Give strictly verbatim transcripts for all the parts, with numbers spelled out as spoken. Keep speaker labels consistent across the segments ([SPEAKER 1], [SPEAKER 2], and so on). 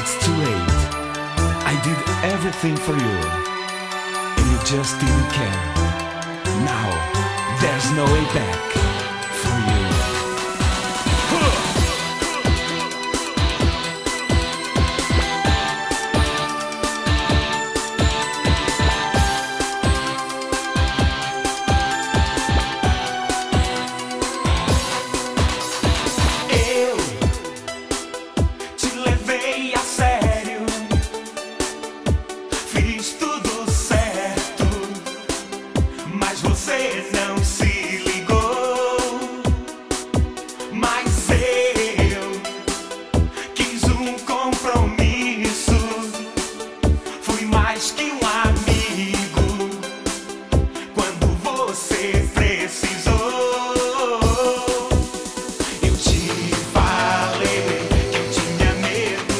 [SPEAKER 1] it's too late. I did everything for you, and you just didn't care. Now, there's no way back for you.
[SPEAKER 2] Você não se ligou, mas eu quis um compromisso. Fui mais que um amigo quando você precisou. Eu te falei que eu tinha medo,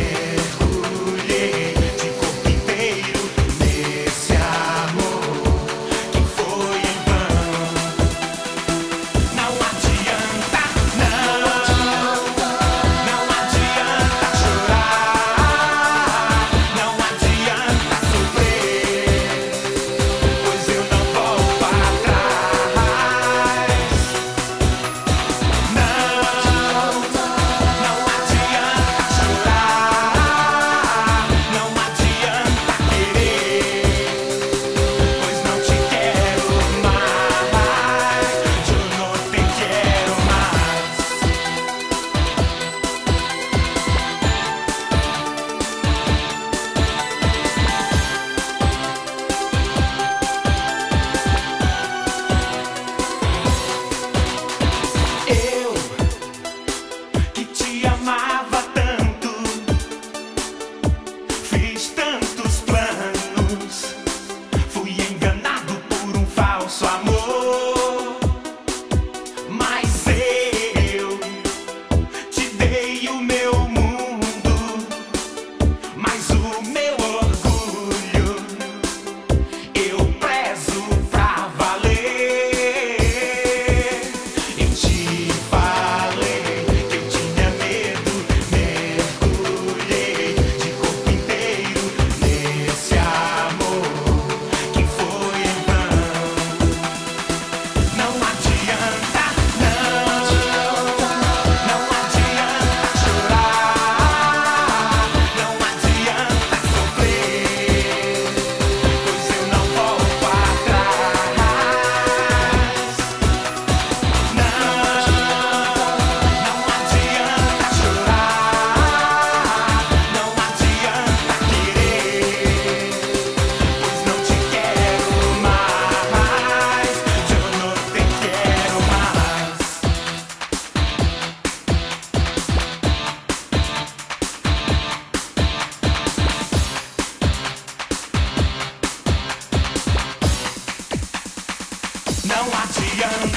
[SPEAKER 2] mergulhei de corpo inteiro nesse amor.
[SPEAKER 1] Não adianta.